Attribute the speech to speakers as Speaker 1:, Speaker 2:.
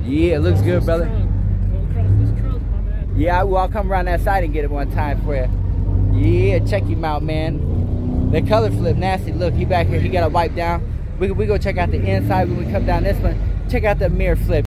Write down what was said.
Speaker 1: Yeah, it looks good, brother.
Speaker 2: Go across this trunk, my man.
Speaker 1: Yeah, I'll come around that side and get it one time for you. Yeah, check him out, man. The color flip nasty. Look, he back here. He got a wipe down. We go check out the inside when we come down this one. Check out the mirror flip.